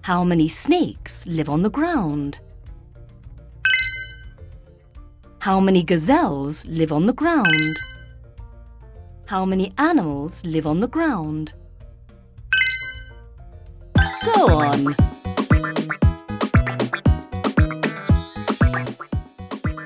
How many snakes live on the ground? How many gazelles live on the ground? How many animals live on the ground? Go on!